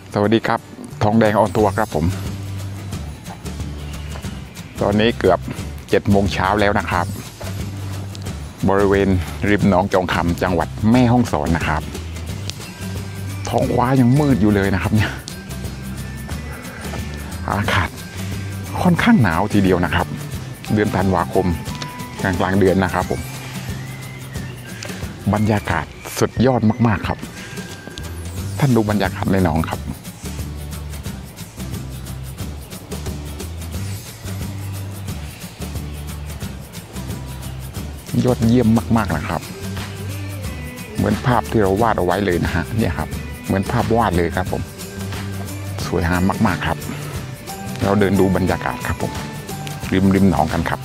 สวัสดีครับทองแดงออนทัวร์ครับผมตอนนี้เกือบ7 โมงเช้าแล้วนะครับบริเวณริมหนองจองคำจังหวัดแม่ฮ่องสอนนะครับท้องฟ้ายังมืดอยู่เลยนะครับเนี่ยอากาศค่อนข้างหนาวทีเดียวนะครับเดือนธันวาคมกลางเดือนนะครับผมบรรยากาศสุดยอดมากๆครับท่านดูบรรยากาศในหนองครับยอดเยี่ยมมากๆนะครับเหมือนภาพที่เราวาดเอาไว้เลยนะฮะเนี่ยครับเหมือนภาพวาดเลยครับผมสวยงามมากๆครับเราเดินดูบรรยากาศครับผมริมหนองกันครับ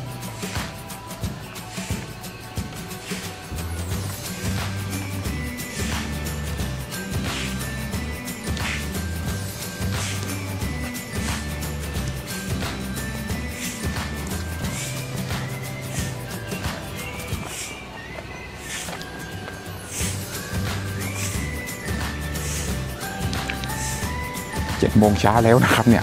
7 โมงเช้าแล้วนะครับเนี่ย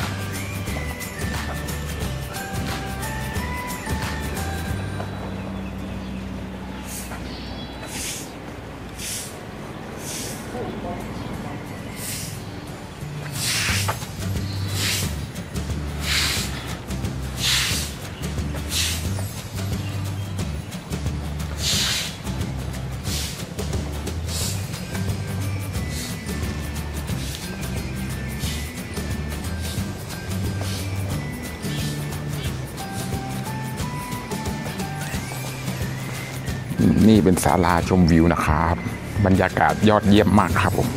นี่เป็นศาลาชมวิวนะครับบรรยากาศยอดเยี่ยมมากครับผม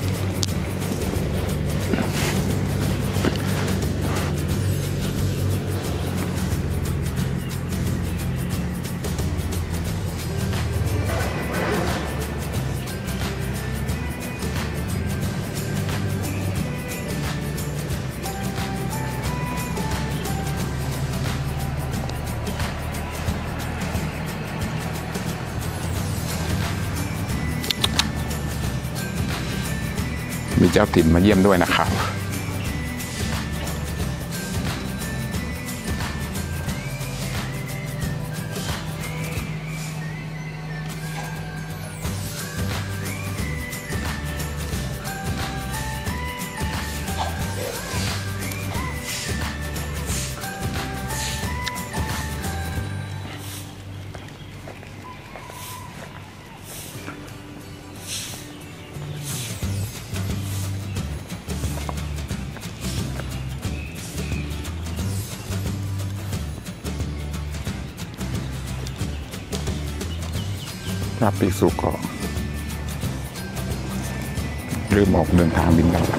มีเจ้าถิ่นมาเยี่ยมด้วยนะครับพระภิกษุก็เริ่มออกเดินทางบิณฑบาต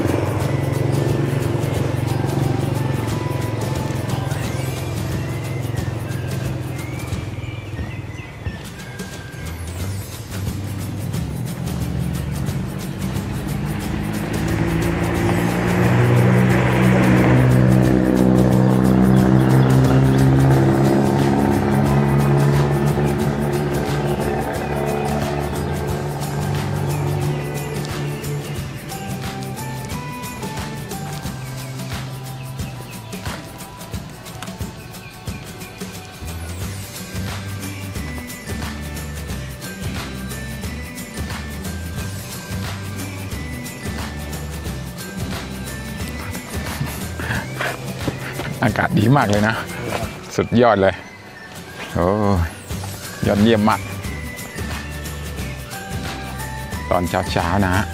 อากาศดีมากเลยนะสุดยอดเลยโอ้ยอดเยี่ยมมากตอนเช้านะฮะ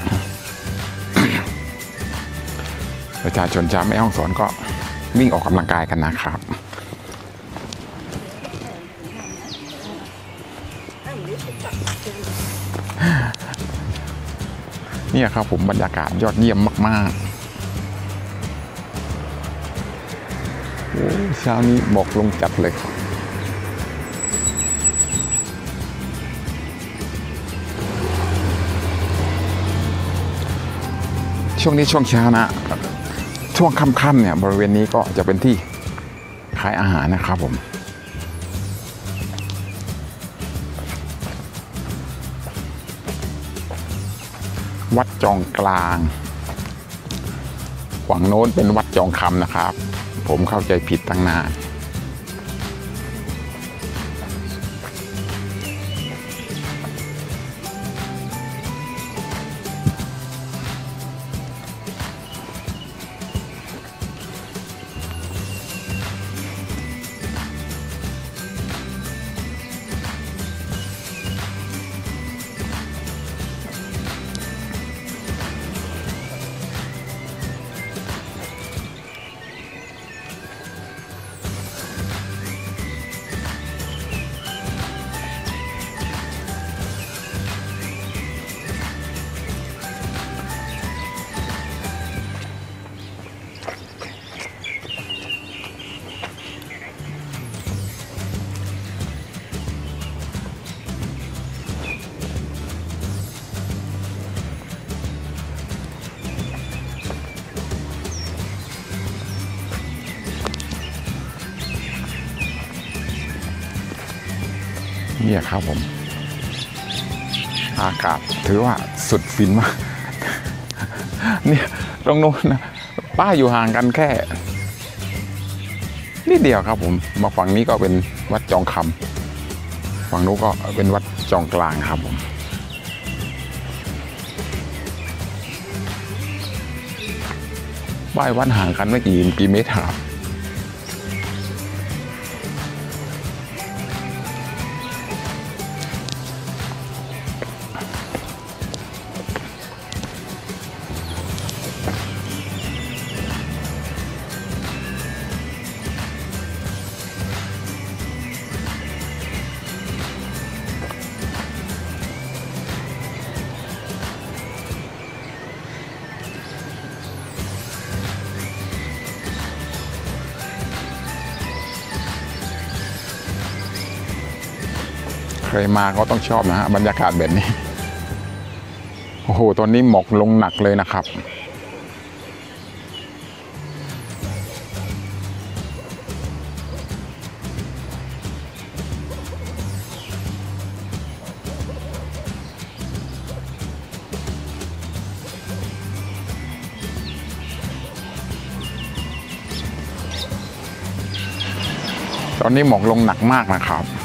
ประชาชนชาวแม่ฮ่องสอนก็วิ่งออกกำลังกายกันนะครับเนี่ยครับผมบรรยากาศยอดเยี่ยมมากๆโอ้เช้านี้หมอกลงจัดเลยช่วงนี้ช่วงเช้านะช่วงค่ำๆเนี่ยบริเวณนี้ก็จะเป็นที่ขายอาหารนะครับผมวัดจองกลางฝั่งโน้นเป็นวัดจองคำนะครับ ผมเข้าใจผิดตั้งนานเนี่ยครับผมอากาศถือว่าสุดฟินมากเนี่ยตรงโน้นนะป้าอยู่ห่างกันแค่นิดเดียวครับผมมาฝั่งนี้ก็เป็นวัดจองคำฝั่งโน้นก็เป็นวัดจองกลางครับผมป้ายวัดห่างกันไม่กี่เมตรครับใครมาก็ต้องชอบนะฮะบรรยากาศแบบนี้โอ้โหตอนนี้หมอกลงหนักเลยนะครับตอนนี้หมอกลงหนักมากนะครับ